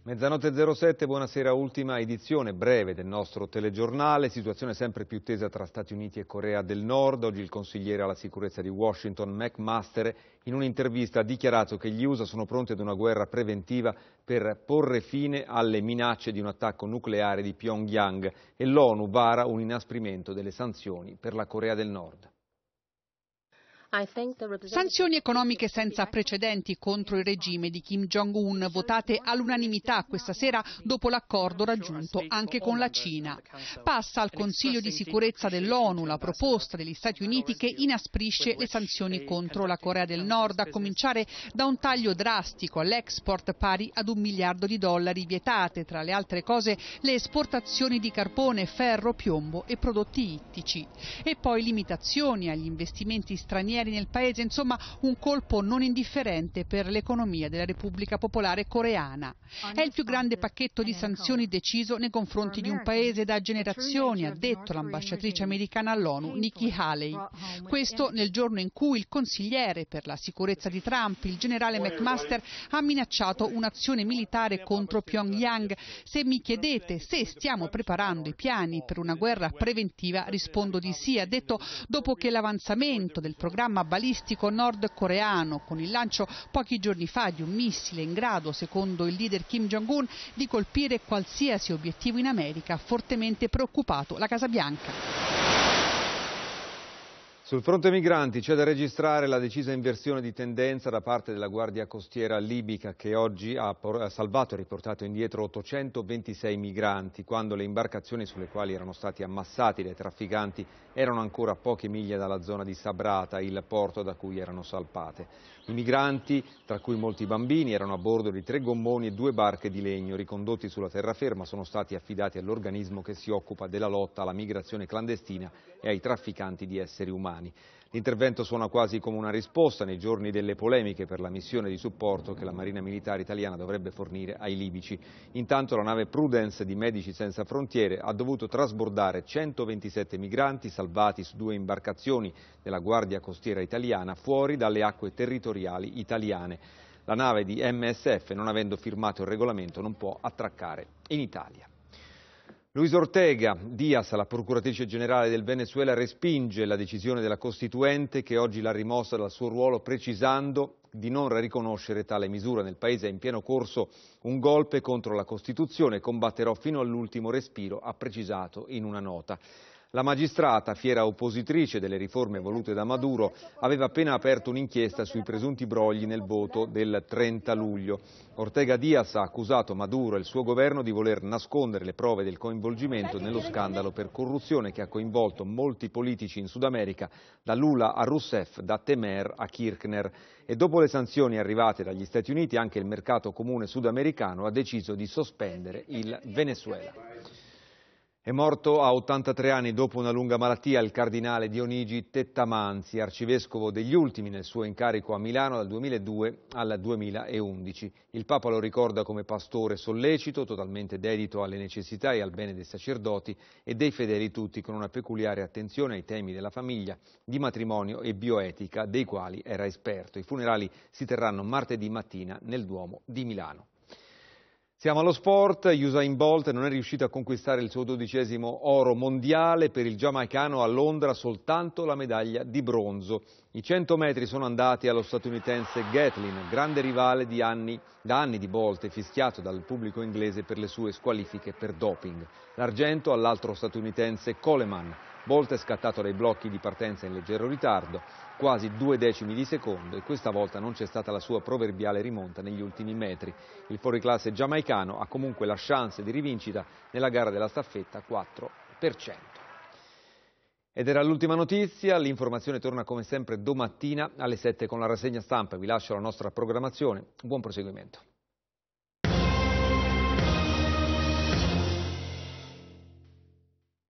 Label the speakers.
Speaker 1: Mezzanotte 07, buonasera, ultima edizione breve del nostro telegiornale. Situazione sempre più tesa tra Stati Uniti e Corea del Nord. Oggi il consigliere alla sicurezza di Washington, McMaster, in un'intervista ha dichiarato che gli USA sono pronti ad una guerra preventiva per porre fine alle minacce di un attacco nucleare di Pyongyang e l'ONU vara un inasprimento delle sanzioni per la Corea del Nord.
Speaker 2: Sanzioni economiche senza precedenti contro il regime di Kim Jong-un, votate all'unanimità questa sera dopo l'accordo raggiunto anche con la Cina. Passa al Consiglio di sicurezza dell'ONU la proposta degli Stati Uniti che inasprisce le sanzioni contro la Corea del Nord, a cominciare da un taglio drastico all'export pari ad $1 miliardo, vietate tra le altre cose le esportazioni di carbone, ferro, piombo e prodotti ittici. E poi limitazioni agli investimenti stranieri nel paese, insomma un colpo non indifferente per l'economia della Repubblica Popolare Coreana. È il più grande pacchetto di sanzioni deciso nei confronti di un paese da generazioni, ha detto l'ambasciatrice americana all'ONU Nikki Haley. Questo nel giorno in cui il consigliere per la sicurezza di Trump, il generale McMaster, ha minacciato un'azione militare contro Pyongyang. Se mi chiedete se stiamo preparando i piani per una guerra preventiva, rispondo di sì, ha detto dopo che l'avanzamento del programma balistico nordcoreano, con il lancio pochi giorni fa di un missile in grado, secondo il leader Kim Jong-un, di colpire qualsiasi obiettivo in America, ha fortemente preoccupato la Casa Bianca.
Speaker 1: Sul fronte migranti c'è da registrare la decisa inversione di tendenza da parte della Guardia Costiera libica, che oggi ha salvato e riportato indietro 826 migranti, quando le imbarcazioni sulle quali erano stati ammassati dai trafficanti erano ancora a poche miglia dalla zona di Sabrata, il porto da cui erano salpate. I migranti, tra cui molti bambini, erano a bordo di 3 gommoni e 2 barche di legno. Ricondotti sulla terraferma, sono stati affidati all'organismo che si occupa della lotta alla migrazione clandestina e ai trafficanti di esseri umani. L'intervento suona quasi come una risposta nei giorni delle polemiche per la missione di supporto che la Marina Militare Italiana dovrebbe fornire ai libici. Intanto la nave Prudence di Medici Senza Frontiere ha dovuto trasbordare 127 migranti salvati su 2 imbarcazioni della Guardia Costiera Italiana fuori dalle acque territoriali italiane. La nave di MSF, non avendo firmato il regolamento, non può attraccare in Italia. Luis Ortega Díaz, la procuratrice generale del Venezuela, respinge la decisione della Costituente che oggi l'ha rimossa dal suo ruolo, precisando di non riconoscere tale misura. Nel paese è in pieno corso un golpe contro la Costituzione, combatterò fino all'ultimo respiro, ha precisato in una nota. La magistrata, fiera oppositrice delle riforme volute da Maduro, aveva appena aperto un'inchiesta sui presunti brogli nel voto del 30 luglio. Ortega Díaz ha accusato Maduro e il suo governo di voler nascondere le prove del coinvolgimento nello scandalo per corruzione che ha coinvolto molti politici in Sud America, da Lula a Rousseff, da Temer a Kirchner. E dopo le sanzioni arrivate dagli Stati Uniti, anche il mercato comune sudamericano ha deciso di sospendere il Venezuela. È morto a 83 anni dopo una lunga malattia il cardinale Dionigi Tettamanzi, arcivescovo degli ultimi nel suo incarico a Milano dal 2002 al 2011. Il Papa lo ricorda come pastore sollecito, totalmente dedito alle necessità e al bene dei sacerdoti e dei fedeli tutti, con una peculiare attenzione ai temi della famiglia, di matrimonio e bioetica, dei quali era esperto. I funerali si terranno martedì mattina nel Duomo di Milano. Siamo allo sport. Usain Bolt non è riuscito a conquistare il suo 12° oro mondiale, per il giamaicano a Londra soltanto la medaglia di bronzo. I 100 metri sono andati allo statunitense Gatlin, grande rivale da anni di Bolt e fischiato dal pubblico inglese per le sue squalifiche per doping. L'argento all'altro statunitense Coleman. Bolt è scattato dai blocchi di partenza in leggero ritardo, quasi 2 decimi di secondo, e questa volta non c'è stata la sua proverbiale rimonta negli ultimi metri. Il fuoriclasse giamaicano ha comunque la chance di rivincita nella gara della staffetta 4%. Ed era l'ultima notizia, l'informazione torna come sempre domattina alle 7 con la rassegna stampa. Vi lascio la nostra programmazione, buon proseguimento.